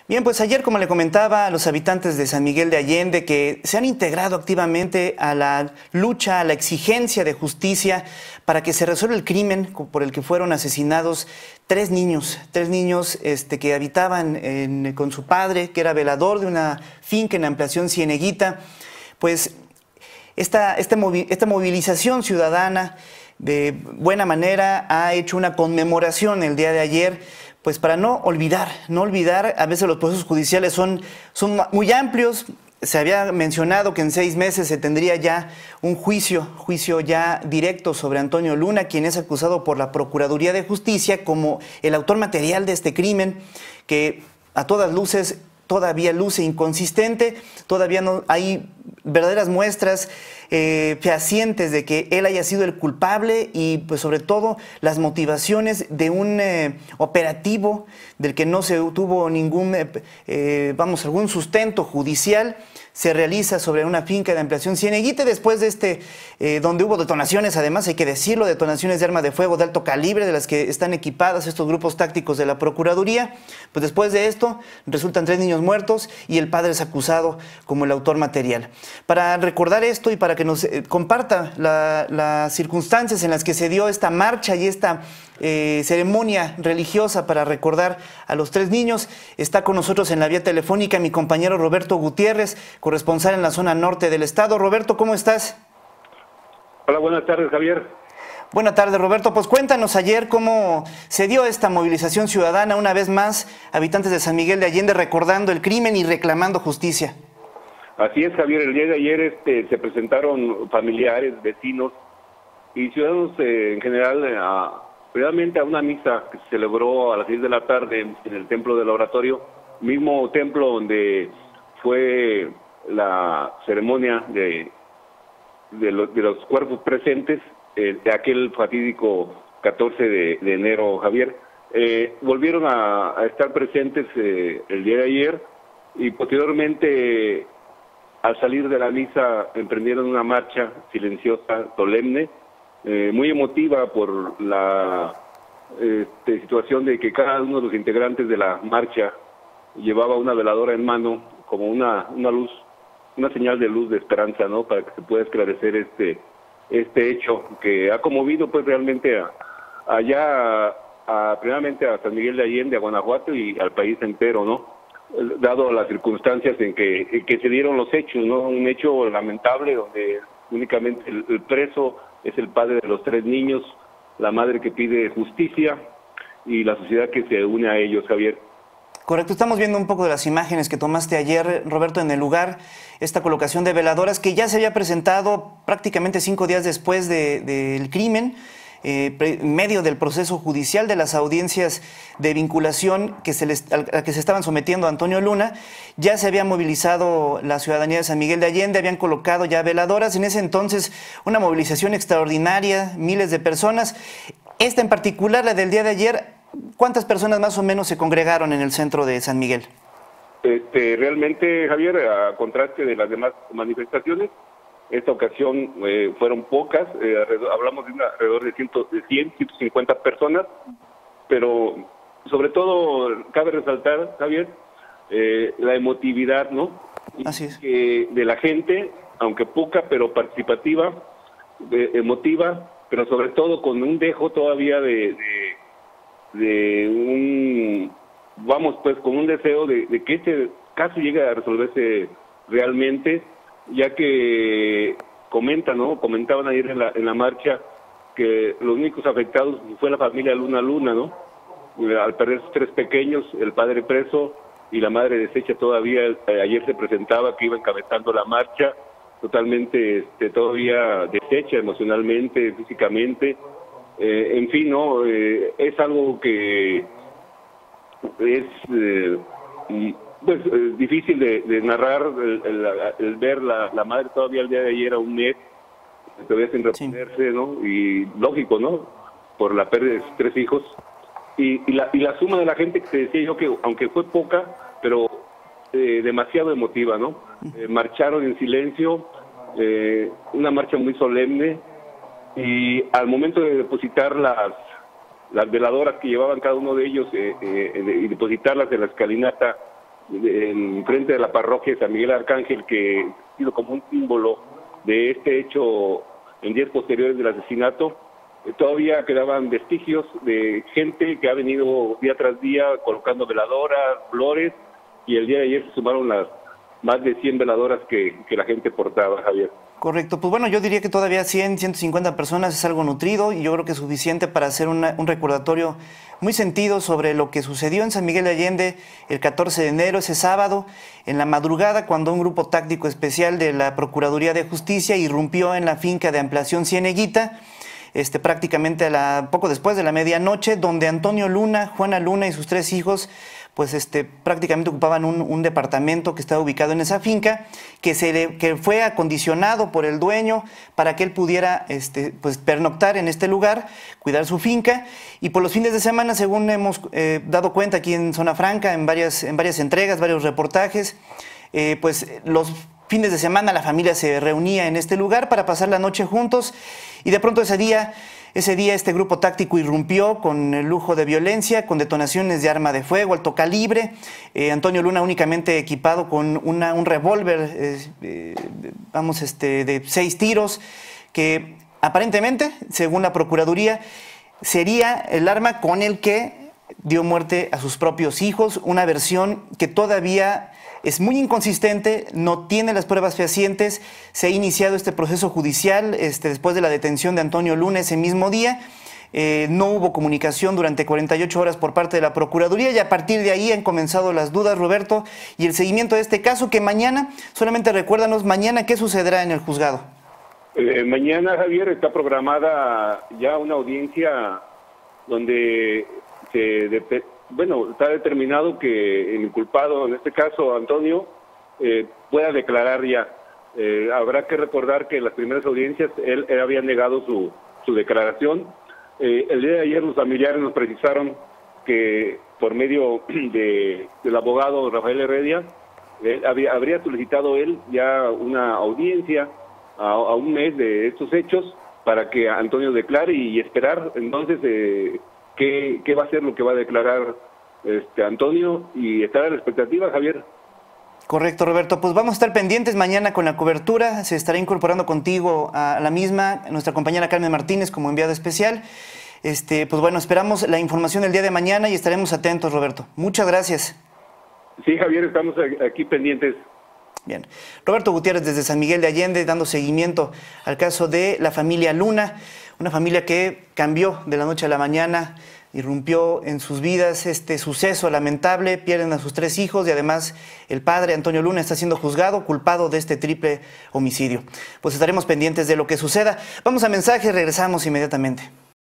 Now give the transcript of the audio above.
Bien, pues ayer, como le comentaba a los habitantes de San Miguel de Allende, que se han integrado activamente a la lucha, a la exigencia de justicia para que se resuelva el crimen por el que fueron asesinados tres niños que habitaban con su padre, que era velador de una finca en Ampliación Cieneguita. Pues esta movilización ciudadana de buena manera ha hecho una conmemoración el día de ayer, pues para no olvidar, a veces los procesos judiciales son muy amplios. Se había mencionado que en 6 meses se tendría ya un juicio ya directo sobre Antonio Luna, quien es acusado por la Procuraduría de Justicia como el autor material de este crimen, que a todas luces todavía luce inconsistente, todavía no hay verdaderas muestras fehacientes de que él haya sido el culpable y pues sobre todo las motivaciones de un operativo del que no se tuvo ningún algún sustento judicial. Se realiza sobre una finca de Ampliación Cieneguita después de donde hubo detonaciones, además hay que decirlo, detonaciones de arma de fuego de alto calibre de las que están equipadas estos grupos tácticos de la Procuraduría. Pues después de esto resultan 3 niños muertos y el padre es acusado como el autor material. Para recordar esto y para que nos comparta las circunstancias en las que se dio esta marcha y esta ceremonia religiosa para recordar a los 3 niños, está con nosotros en la vía telefónica mi compañero Roberto Gutiérrez, corresponsal en la zona norte del estado. Roberto, ¿cómo estás? Hola, buenas tardes, Javier. Buenas tardes, Roberto. Pues cuéntanos ayer cómo se dio esta movilización ciudadana, una vez más, habitantes de San Miguel de Allende recordando el crimen y reclamando justicia. Así es, Javier. El día de ayer se presentaron familiares, vecinos y ciudadanos en general realmente a una misa que se celebró a las 6 de la tarde en el templo del oratorio, mismo templo donde fue la ceremonia de los cuerpos presentes de aquel fatídico 14 de enero, Javier. Volvieron a estar presentes el día de ayer y posteriormente, al salir de la misa, emprendieron una marcha silenciosa, solemne, muy emotiva por la situación de que cada uno de los integrantes de la marcha llevaba una veladora en mano como una luz, una señal de luz, de esperanza, ¿no? Para que se pueda esclarecer este hecho que ha conmovido pues realmente primeramente a San Miguel de Allende, a Guanajuato y al país entero, ¿no? Dado las circunstancias en que se dieron los hechos, ¿no? Un hecho lamentable donde únicamente el preso es el padre de los 3 niños, la madre que pide justicia y la sociedad que se une a ellos, Javier. Correcto, estamos viendo un poco de las imágenes que tomaste ayer, Roberto, en el lugar, esta colocación de veladoras que ya se había presentado prácticamente 5 días después del crimen, en medio del proceso judicial de las audiencias de vinculación a que se estaban sometiendo a Antonio Luna. Ya se había movilizado la ciudadanía de San Miguel de Allende, habían colocado ya veladoras, en ese entonces una movilización extraordinaria, miles de personas. Esta en particular, la del día de ayer, ¿cuántas personas más o menos se congregaron en el centro de San Miguel? Realmente, Javier, a contraste de las demás manifestaciones, esta ocasión fueron pocas, hablamos de alrededor de 100, 150 personas, pero sobre todo cabe resaltar, Javier, la emotividad, ¿no? Así es. De la gente, aunque poca, pero participativa, emotiva, pero sobre todo con un dejo todavía con un deseo de que este caso llegue a resolverse realmente, ya que comentaban ayer en la marcha que los únicos afectados fue la familia Luna, ¿no? Al perder sus 3 pequeños, el padre preso y la madre deshecha todavía, ayer se presentaba que iba encabezando la marcha, totalmente todavía deshecha emocionalmente, físicamente, en fin, ¿no? Es algo que es difícil de narrar, el ver la madre todavía el día de ayer a un mes, todavía sin reponerse, ¿no? Y lógico, ¿no? Por la pérdida de sus 3 hijos. Y la suma de la gente que te decía yo que, aunque fue poca, pero demasiado emotiva, ¿no? Marcharon en silencio, una marcha muy solemne, y al momento de depositar las veladoras que llevaban cada uno de ellos y depositarlas en la escalinata en frente de la parroquia de San Miguel Arcángel, que ha sido como un símbolo de este hecho en días posteriores del asesinato. Todavía quedaban vestigios de gente que ha venido día tras día colocando veladoras, flores, y el día de ayer se sumaron las más de 100 veladoras que la gente portaba, Javier. Correcto, pues bueno, yo diría que todavía 100, 150 personas es algo nutrido y yo creo que es suficiente para hacer un recordatorio muy sentido sobre lo que sucedió en San Miguel de Allende el 14 de enero, ese sábado, en la madrugada, cuando un grupo táctico especial de la Procuraduría de Justicia irrumpió en la finca de Ampliación Cieneguita, prácticamente poco después de la medianoche, donde Antonio Luna, Juana Luna y sus 3 hijos pues prácticamente ocupaban un departamento que estaba ubicado en esa finca, que fue acondicionado por el dueño para que él pudiera pues pernoctar en este lugar, cuidar su finca, y por los fines de semana, según hemos dado cuenta aquí en Zona Franca, en varias entregas, varios reportajes, pues los fines de semana la familia se reunía en este lugar para pasar la noche juntos, y de pronto ese día este grupo táctico irrumpió con el lujo de violencia, con detonaciones de arma de fuego, alto calibre. Antonio Luna únicamente equipado con un revólver, de 6 tiros, que aparentemente, según la Procuraduría, sería el arma con el que dio muerte a sus propios hijos, una versión que todavía es muy inconsistente, no tiene las pruebas fehacientes. Se ha iniciado este proceso judicial después de la detención de Antonio Luna ese mismo día. No hubo comunicación durante 48 horas por parte de la Procuraduría y a partir de ahí han comenzado las dudas, Roberto, y el seguimiento de este caso, que mañana, solamente recuérdanos, mañana, ¿qué sucederá en el juzgado? Mañana, Javier, está programada ya una audiencia donde está determinado que el inculpado, en este caso Antonio, pueda declarar ya. Habrá que recordar que en las primeras audiencias él había negado su declaración. El día de ayer los familiares nos precisaron que por medio del abogado Rafael Heredia, habría solicitado él ya una audiencia a un mes de estos hechos para que Antonio declare y esperar entonces qué va a ser lo que va a declarar Antonio, y estar a la expectativa, Javier. Correcto, Roberto. Pues vamos a estar pendientes mañana con la cobertura. Se estará incorporando contigo a la misma nuestra compañera Carmen Martínez como enviada especial. Pues bueno, esperamos la información el día de mañana y estaremos atentos, Roberto. Muchas gracias. Sí, Javier, estamos aquí pendientes. Bien. Roberto Gutiérrez desde San Miguel de Allende, dando seguimiento al caso de la familia Luna, una familia que cambió de la noche a la mañana, irrumpió en sus vidas este suceso lamentable, pierden a sus 3 hijos y además el padre, Antonio Luna, está siendo juzgado, culpado de este triple homicidio. Pues estaremos pendientes de lo que suceda. Vamos a mensajes, regresamos inmediatamente.